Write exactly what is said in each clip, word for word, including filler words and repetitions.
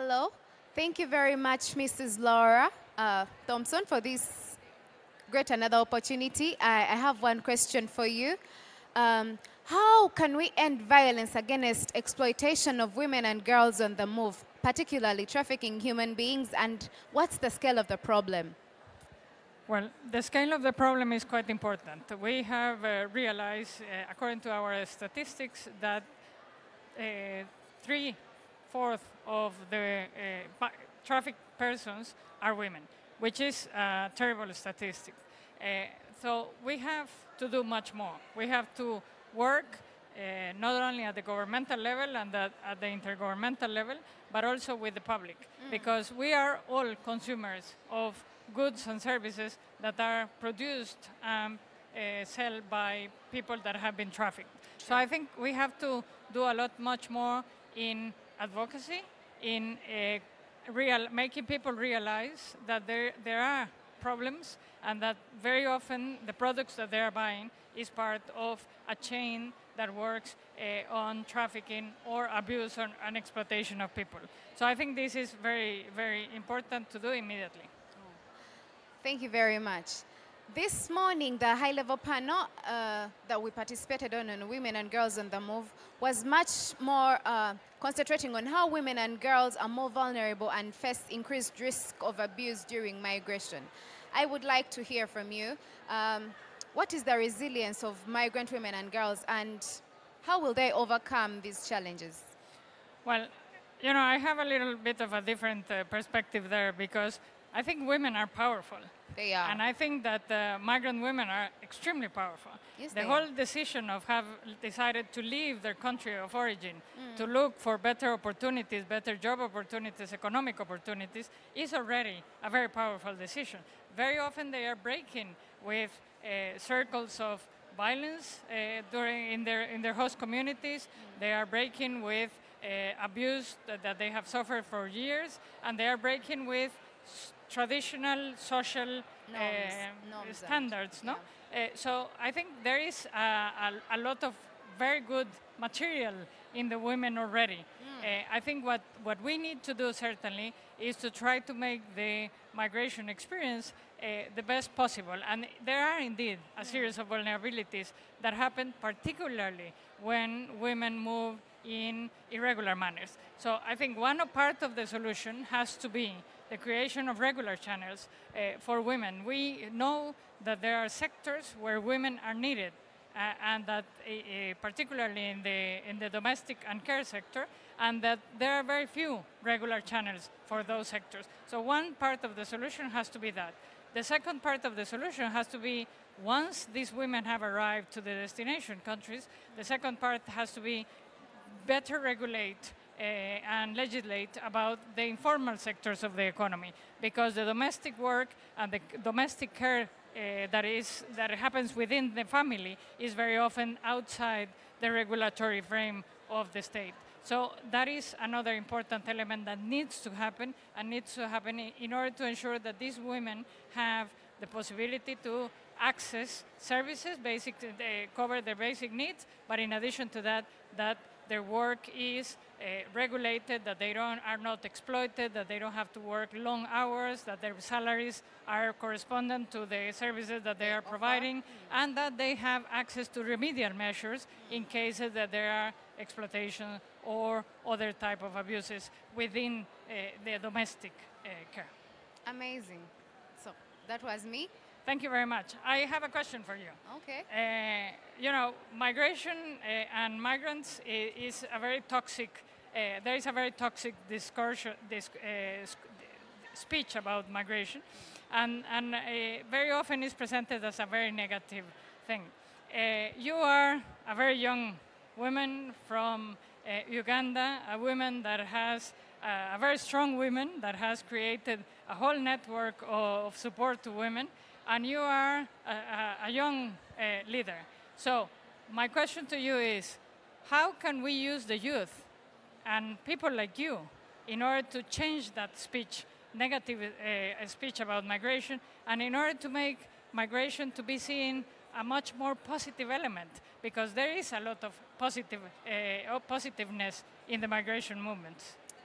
Hello. Thank you very much, Missus Laura uh, Thomson, for this great another opportunity. I, I have one question for you. Um, how can we end violence against exploitation of women and girls on the move, particularly trafficking human beings, and what's the scale of the problem? Well, the scale of the problem is quite important. We have uh, realized, uh, according to our statistics, that uh, three-fourths of the uh, trafficked persons are women, which is a terrible statistic. Uh, so we have to do much more. We have to work uh, not only at the governmental level and at, at the intergovernmental level, but also with the public, mm. because we are all consumers of goods and services that are produced and uh, sold by people that have been trafficked. Sure. So I think we have to do a lot much more in advocacy, in uh, real, making people realize that there, there are problems and that very often the products that they are buying is part of a chain that works uh, on trafficking or abuse or, and exploitation of people. So I think this is very, very important to do immediately. Thank you very much. This morning, the high-level panel uh, that we participated on on women and girls on the move was much more uh, concentrating on how women and girls are more vulnerable and face increased risk of abuse during migration. I would like to hear from you. Um, what is the resilience of migrant women and girls, and how will they overcome these challenges? Well, you know, I have a little bit of a different uh, perspective there, because I think women are powerful. They are. And I think that uh, migrant women are extremely powerful. Yes, the they whole are. decision of have decided to leave their country of origin, mm. to look for better opportunities, better job opportunities, economic opportunities, is already a very powerful decision. Very often they are breaking with uh, circles of violence uh, during in their in their host communities. Mm. They are breaking with uh, abuse that, that they have suffered for years, and they are breaking with traditional social norms, uh, norms standards, no? Yeah. Uh, so I think there is a, a, a lot of very good material in the women already. Mm. Uh, I think what, what we need to do certainly is to try to make the migration experience uh, the best possible. And there are indeed a series of vulnerabilities that happen particularly when women move in irregular manners. So I think one part of the solution has to be the creation of regular channels uh, for women. We know that there are sectors where women are needed, uh, and that uh, uh, particularly in the, in the domestic and care sector, and that there are very few regular channels for those sectors. So one part of the solution has to be that. The second part of the solution has to be, once these women have arrived to the destination countries, the second part has to be better regulate Uh, and legislate about the informal sectors of the economy, because the domestic work and the domestic care uh, that is that happens within the family is very often outside the regulatory frame of the state. So that is another important element that needs to happen, and needs to happen in order to ensure that these women have the possibility to access services, basic, they cover their basic needs, but in addition to that, that their work is uh, regulated, that they don't, are not exploited, that they don't have to work long hours, that their salaries are correspondent to the services that they are providing, and that they have access to remedial measures in cases that there are exploitation or other type of abuses within uh, the domestic uh, care. Amazing. So that was me. Thank you very much. I have a question for you. Okay. Uh, you know, migration uh, and migrants is, is a very toxic, uh, there is a very toxic discourse, this, uh, speech about migration, and, and uh, very often is presented as a very negative thing. Uh, you are a very young woman from uh, Uganda, a woman that has, uh, a very strong woman that has created a whole network of support to women, and you are a, a, a young uh, leader. So my question to you is, how can we use the youth and people like you in order to change that speech, negative uh, speech about migration, and in order to make migration to be seen a much more positive element? Because there is a lot of positive, uh, positiveness in the migration movements.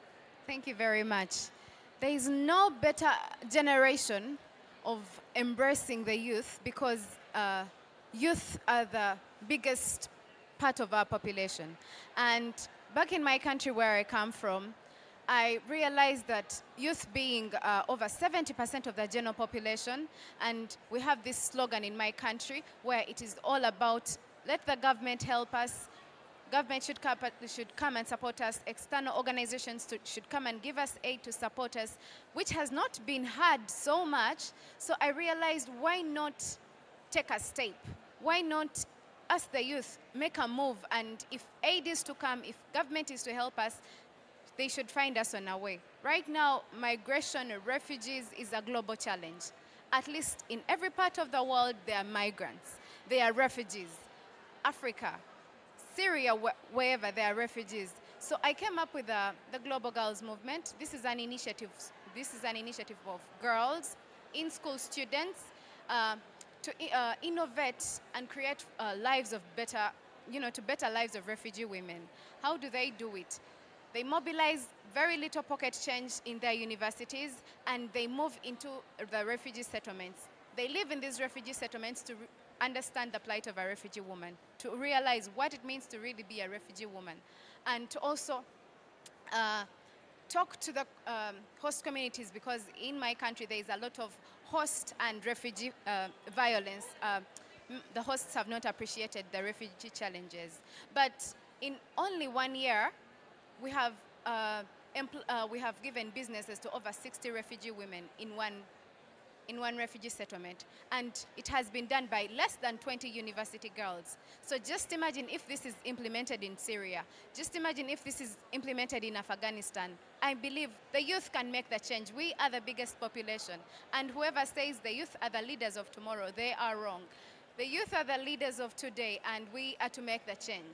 Thank you very much. There is no better generation of embracing the youth because uh, youth are the biggest part of our population. And back in my country where I come from, I realized that youth being uh, over seventy percent of the general population, and we have this slogan in my country where it is all about let the government help us, government should come, should come and support us, external organizations to, should come and give us aid to support us, which has not been heard so much. So I realized, why not take a step? Why not us, the youth, make a move? And if aid is to come, if government is to help us, they should find us on our way. Right now, migration of refugees is a global challenge. At least in every part of the world, there are migrants. There are refugees. Africa, Syria, wh wherever there are refugees. So I came up with the, the Global Girls Movement. This is an initiative. This is an initiative of girls, in-school students, uh, to uh, innovate and create uh, lives of better, you know, to better lives of refugee women. How do they do it? They mobilize very little pocket change in their universities, and they move into the refugee settlements. They live in these refugee settlements to understand the plight of a refugee woman, to realize what it means to really be a refugee woman, and to also uh, talk to the um, host communities, because in my country there is a lot of host and refugee uh, violence. Uh, the hosts have not appreciated the refugee challenges. But in only one year, we have, uh, uh, we have given businesses to over sixty refugee women in one in one refugee settlement. And it has been done by less than twenty university girls. So just imagine if this is implemented in Syria. Just imagine if this is implemented in Afghanistan. I believe the youth can make the change. We are the biggest population. And whoever says the youth are the leaders of tomorrow, they are wrong. The youth are the leaders of today, and we are to make the change.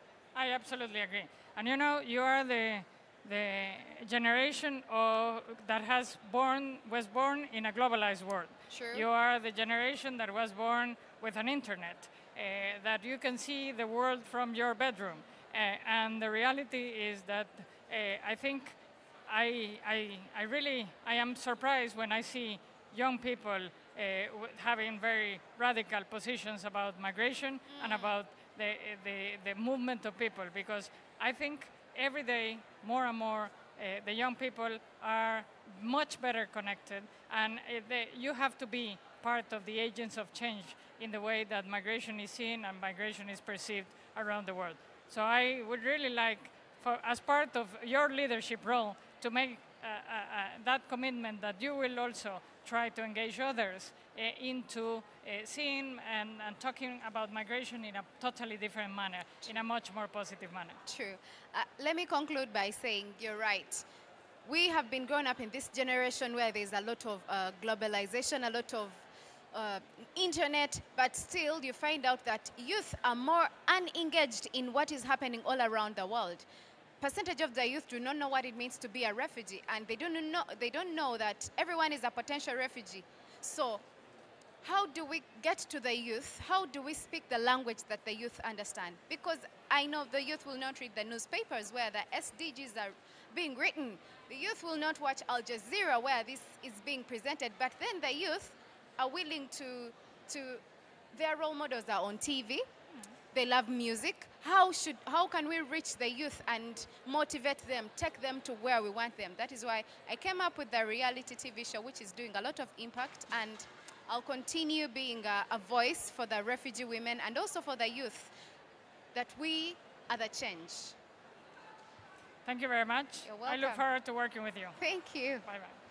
I absolutely agree. And you know, you are the the generation of, that has born, was born in a globalized world. Sure. You are the generation that was born with an internet, uh, that you can see the world from your bedroom. Uh, and the reality is that uh, I think I, I, I really, I am surprised when I see young people uh, having very radical positions about migration mm. and about the, the, the movement of people, because I think every day, more and more, uh, the young people are much better connected, and uh, they, you have to be part of the agents of change in the way that migration is seen and migration is perceived around the world. So I would really like, for, as part of your leadership role, to make uh, uh, uh, that commitment that you will also try to engage others uh, into uh, seeing and, and talking about migration in a totally different manner, in a much more positive manner. True. Uh, let me conclude by saying you're right. We have been growing up in this generation where there's a lot of uh, globalization, a lot of uh, internet, but still you find out that youth are more unengaged in what is happening all around the world. Percentage of the youth do not know what it means to be a refugee, and they don't know, they don't know that everyone is a potential refugee. So how do we get to the youth? How do we speak the language that the youth understand? Because I know the youth will not read the newspapers where the S D Gs are being written. The youth will not watch Al Jazeera where this is being presented, but then the youth are willing to, to their role models are on T V. They love music. How, should, how can we reach the youth and motivate them, take them to where we want them? That is why I came up with the reality T V show, which is doing a lot of impact, and I'll continue being a, a voice for the refugee women and also for the youth, that we are the change. Thank you very much. You're welcome. I look forward to working with you. Thank you. Bye-bye.